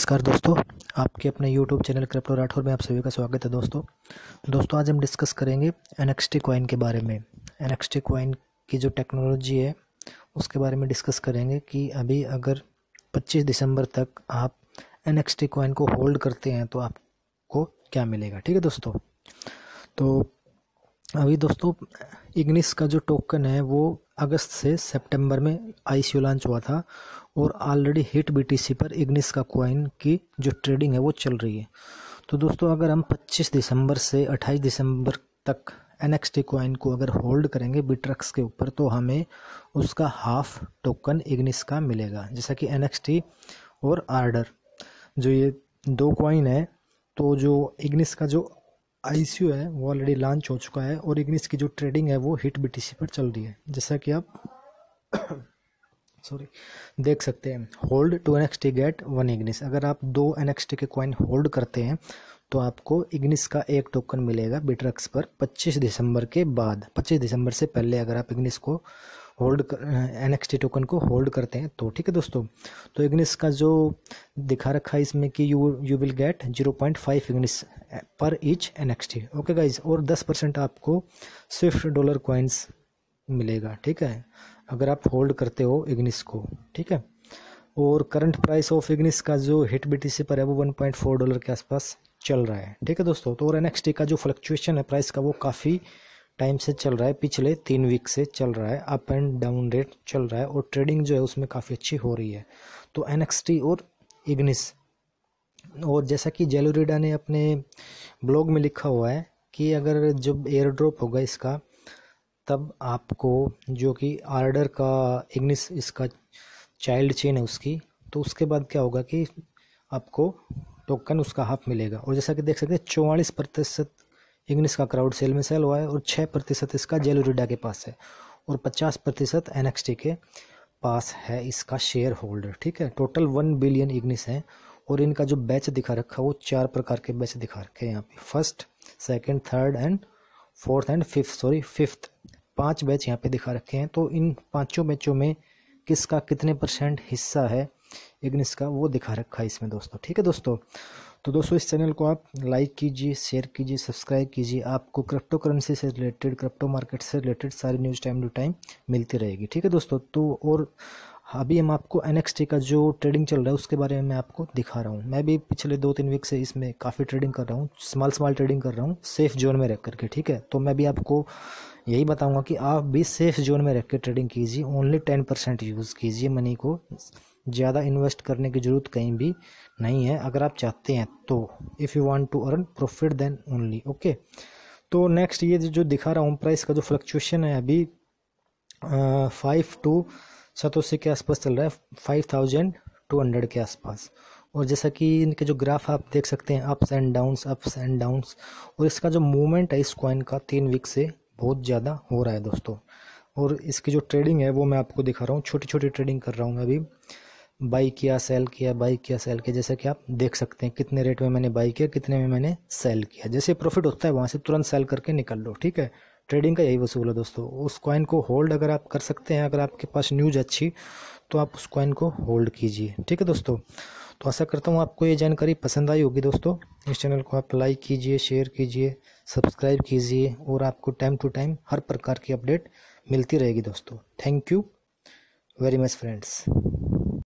नमस्कार दोस्तों, आपके अपने YouTube चैनल क्रिप्टो राठौर में आप सभी का स्वागत है। दोस्तों आज हम डिस्कस करेंगे NXT कॉइन के बारे में। NXT कॉइन की जो टेक्नोलॉजी है उसके बारे में डिस्कस करेंगे कि अभी अगर 25 दिसंबर तक आप NXT कॉइन को होल्ड करते हैं तो आपको क्या मिलेगा। ठीक है दोस्तों, तो अभी दोस्तों इग्निस का जो टोकन है वो अगस्त से सितंबर में ICO लॉन्च हुआ था और ऑलरेडी हिट BTC पर इग्निस का कॉइन की जो ट्रेडिंग है वो चल रही है। तो दोस्तों अगर हम 25 दिसंबर से 28 दिसंबर तक NXT कॉइन को अगर होल्ड करेंगे बिट्रक्स के ऊपर तो हमें उसका हाफ टोकन इग्निस का मिलेगा। जैसा कि NXT और आर्डर जो ये दो कॉइन है, तो जो इग्निस का जो ICO है वो ऑलरेडी लॉन्च हो चुका है और इग्निस की जो ट्रेडिंग है वो हिट BTC पर चल रही है। जैसा कि आप देख सकते हैं, होल्ड 2 NXT गेट 1 इग्निस। अगर आप 2 NXT के कॉइन होल्ड करते हैं तो आपको इग्निस का एक टोकन मिलेगा बिट्रक्स पर 25 दिसंबर के बाद। 25 दिसंबर से पहले अगर आप इग्निस को होल्ड NXT टोकन को होल्ड करते हैं तो ठीक है दोस्तों। तो इग्निस का जो दिखा रखा है इसमें कि you will get 0.5 Ignis per each NXT। Okay guys, और 10% आपको स्विफ्ट डॉलर कॉइन्स मिलेगा। ठीक है, अगर आप होल्ड करते हो इग्निस को। ठीक है, और करंट प्राइस ऑफ इग्निस का जो हिट BTC पर है वो $1.4 के आसपास चल रहा है। ठीक है दोस्तों, तो और NXT का जो फ्लक्चुएशन है प्राइस का वो काफ़ी टाइम से चल रहा है, पिछले 3 वीक से चल रहा है, अप एंड डाउन रेट चल रहा है और ट्रेडिंग जो है उसमें काफ़ी अच्छी हो रही है। तो NXT और इग्निस, और जैसा कि जेलोरिडा ने अपने ब्लॉग में लिखा हुआ है कि अगर जब एयर ड्रॉप होगा इसका तब आपको जो कि आर्डर का इग्निस इसका चाइल्ड चेन है उसकी, तो उसके बाद क्या होगा कि आपको टोकन उसका हाफ मिलेगा। और जैसा कि देख सकते हैं 44% इग्निस का क्राउड सेल में सेल हुआ है और 6% इसका जेलोरिडा के पास है और 50% NXT के पास है इसका शेयर होल्डर। ठीक है, टोटल 1 बिलियन इग्निस है और इनका जो बैच दिखा रखा है वो 4 प्रकार के बैच दिखा रखे हैं यहाँ पे, first, second, third and fourth and fifth 5 batch यहाँ पे दिखा रखे हैं। तो इन 5 बैचों में किसका कितने % हिस्सा है इग्निस का वो दिखा रखा है इसमें दोस्तों। ठीक है दोस्तों, तो दोस्तों इस चैनल को आप लाइक कीजिए, शेयर कीजिए, सब्सक्राइब कीजिए। आपको क्रिप्टो करेंसी से रिलेटेड, क्रिप्टो मार्केट से रिलेटेड सारी न्यूज़ टाइम टू टाइम मिलती रहेगी। ठीक है दोस्तों, तो और अभी हम आपको NXT का जो ट्रेडिंग चल रहा है उसके बारे में मैं आपको दिखा रहा हूँ। मैं भी पिछले 2-3 वीक से इसमें काफ़ी ट्रेडिंग कर रहा हूँ, स्मॉल ट्रेडिंग कर रहा हूँ सेफ जोन में रख करके। ठीक है, तो मैं भी आपको यही बताऊंगा कि आप भी सेफ जोन में रख के ट्रेडिंग कीजिए, ओनली 10% यूज़ कीजिए मनी को, ज़्यादा इन्वेस्ट करने की ज़रूरत कहीं भी नहीं है अगर आप चाहते हैं तो। If you want to earn profit then only. Okay, तो नेक्स्ट ये जो दिखा रहा हूँ प्राइस का जो फ्लक्चुएशन है अभी 5 टू सतोसी के आसपास चल रहा है, 5200 के आसपास। और जैसा कि इनके जो ग्राफ आप देख सकते हैं अप्स एंड डाउन्स, और इसका जो मूवमेंट है इस कॉइन का 3 वीक से बहुत ज़्यादा हो रहा है दोस्तों। और इसकी जो ट्रेडिंग है वो मैं आपको दिखा रहा हूँ, छोटी छोटी ट्रेडिंग कर रहा हूँ मैं अभी। बाई किया, सेल किया, जैसा कि आप देख सकते हैं कितने रेट में मैंने बाई किया, कितने में मैंने सेल किया। जैसे प्रॉफिट होता है वहाँ से तुरंत सेल करके निकल लो। ठीक है, ट्रेडिंग का यही वसूल है दोस्तों। उस कॉइन को होल्ड अगर आप कर सकते हैं, अगर आपके पास न्यूज़ अच्छी, तो आप उस कॉइन को होल्ड कीजिए। ठीक है दोस्तों, तो आशा करता हूँ आपको ये जानकारी पसंद आई होगी दोस्तों। इस चैनल को आप लाइक कीजिए, शेयर कीजिए, सब्सक्राइब कीजिए और आपको टाइम टू टाइम हर प्रकार की अपडेट मिलती रहेगी दोस्तों। Thank you very much friends.